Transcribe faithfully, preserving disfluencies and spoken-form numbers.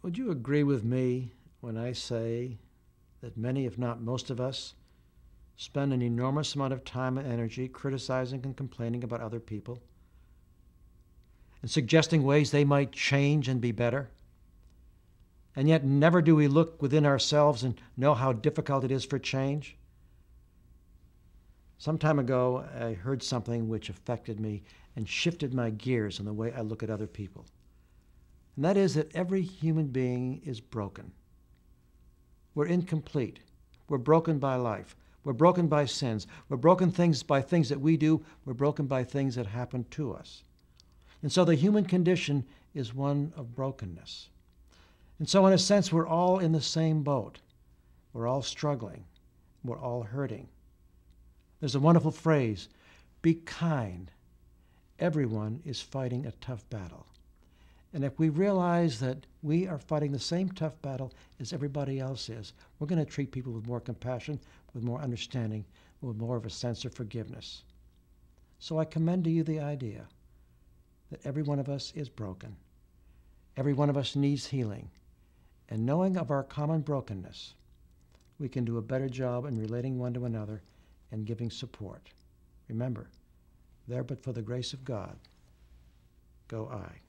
Would you agree with me when I say that many, if not most of us, spend an enormous amount of time and energy criticizing and complaining about other people and suggesting ways they might change and be better? And yet never do we look within ourselves and know how difficult it is for change? Some time ago, I heard something which affected me and shifted my gears in the way I look at other people. And that is that every human being is broken. We're incomplete. We're broken by life. We're broken by sins. We're broken things by things that we do. We're broken by things that happen to us. And so the human condition is one of brokenness. And so in a sense, we're all in the same boat. We're all struggling. We're all hurting. There's a wonderful phrase, be kind. Everyone is fighting a tough battle. And if we realize that we are fighting the same tough battle as everybody else is, we're going to treat people with more compassion, with more understanding, with more of a sense of forgiveness. So I commend to you the idea that every one of us is broken. Every one of us needs healing. And knowing of our common brokenness, we can do a better job in relating one to another and giving support. Remember, there but for the grace of God, go I.